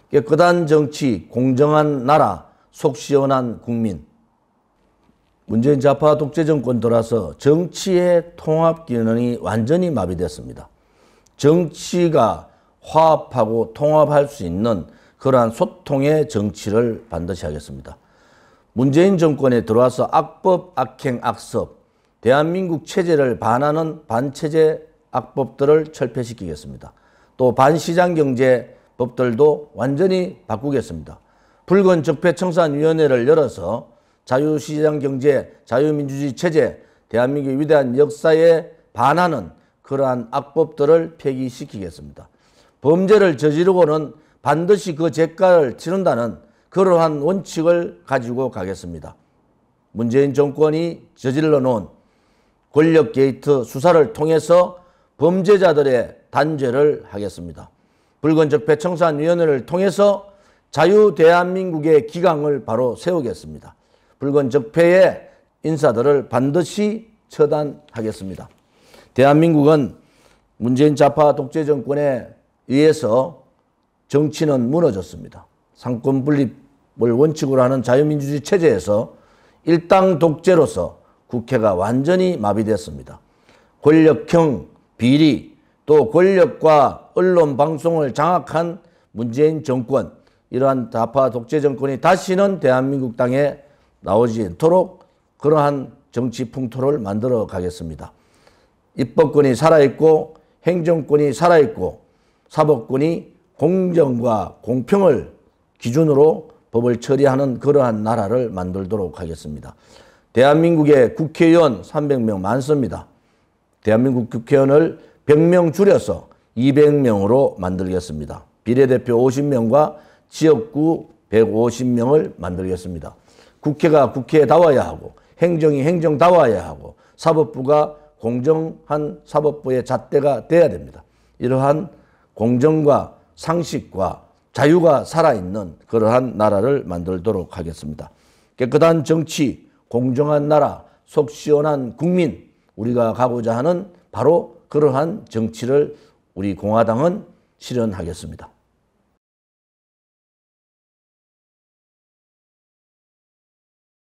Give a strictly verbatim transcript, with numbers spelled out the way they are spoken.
깨끗한 정치, 공정한 나라, 속 시원한 국민. 문재인 좌파 독재 정권 들어서 정치의 통합 기능이 완전히 마비됐습니다. 정치가 화합하고 통합할 수 있는 그러한 소통의 정치를 반드시 하겠습니다. 문재인 정권에 들어와서 악법, 악행, 악섭, 대한민국 체제를 반하는 반체제 악법들을 철폐시키겠습니다. 또 반시장경제 법들도 완전히 바꾸겠습니다. 붉은 적폐청산위원회를 열어서 자유시장경제, 자유민주주의 체제, 대한민국의 위대한 역사에 반하는 그러한 악법들을 폐기시키겠습니다. 범죄를 저지르고는 반드시 그 죄가를 치른다는 그러한 원칙을 가지고 가겠습니다. 문재인 정권이 저질러 놓은 권력 게이트 수사를 통해서 범죄자들의 단죄를 하겠습니다. 붉은 적폐청산위원회를 통해서 자유 대한민국의 기강을 바로 세우겠습니다. 붉은 적폐의 인사들을 반드시 처단하겠습니다. 대한민국은 문재인 좌파 독재 정권에 의해서 정치는 무너졌습니다. 상권 분립을 원칙으로 하는 자유민주주의 체제에서 일당 독재로서 국회가 완전히 마비됐습니다. 권력형 비리, 또 권력과 언론 방송을 장악한 문재인 정권, 이러한 좌파 독재 정권이 다시는 대한민국 땅에 나오지 않도록 그러한 정치 풍토를 만들어 가겠습니다. 입법권이 살아있고 행정권이 살아있고 사법권이 공정과 공평을 기준으로 법을 처리하는 그러한 나라를 만들도록 하겠습니다. 대한민국의 국회의원 삼백 명 많습니다. 대한민국 국회의원을 백 명 줄여서 이백 명으로 만들겠습니다. 비례대표 오십 명과 지역구 백오십 명을 만들겠습니다. 국회가 국회다워야 하고 행정이 행정다워야 하고 사법부가 공정한 사법부의 잣대가 돼야 됩니다. 이러한 공정과 상식과 자유가 살아있는 그러한 나라를 만들도록 하겠습니다. 깨끗한 정치, 공정한 나라, 속 시원한 국민, 우리가 가고자 하는 바로 그러한 정치를 우리 공화당은 실현하겠습니다.